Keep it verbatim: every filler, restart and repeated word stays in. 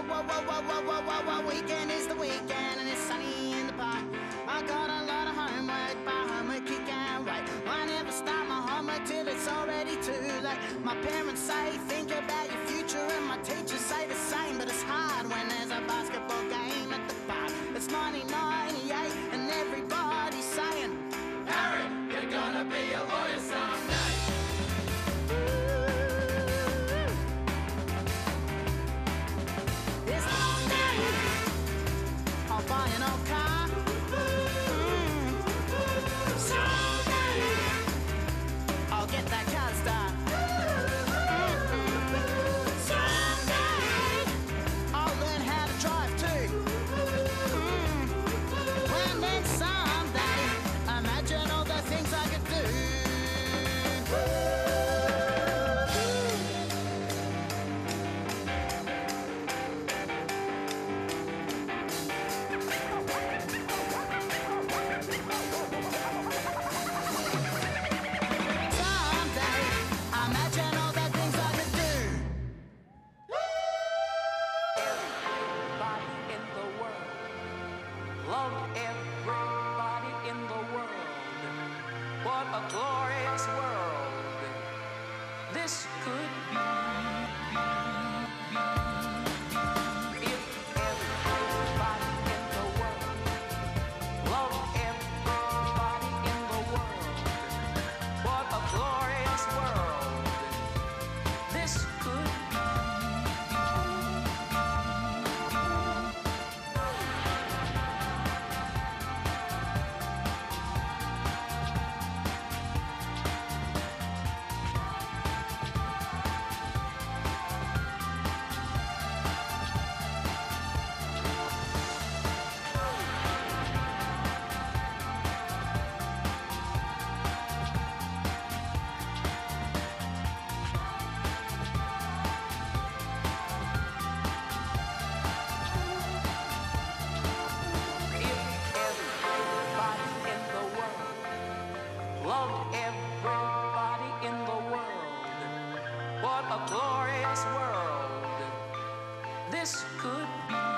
whoa, whoa, whoa, whoa, whoa, whoa, whoa, whoa. Weekend is the weekend and it's sunny in the park. I got a lot of homework, but homework you can't wait. I never start my homework till it's already too late. My parents say think about your future and my teachers say the same. But it's hard when there's a basketball game at the park. It's nineteen ninety-eight and everybody's saying, Harry, you're gonna be a lawyer someday. This long day, I'll buy an old car. Mm. Someday, I'll get that car start. Mm-mm. Someday, I'll learn how to drive too. Mm. And then someday, imagine all the things I could do. Someday, imagine all the things I could do. Everybody in the world, love everybody in the world. What a glorious world this could be. If everybody in the world, love everybody in the world. What a glorious world this could be. If everybody in the world loved everybody in the world, what a glorious world this could be.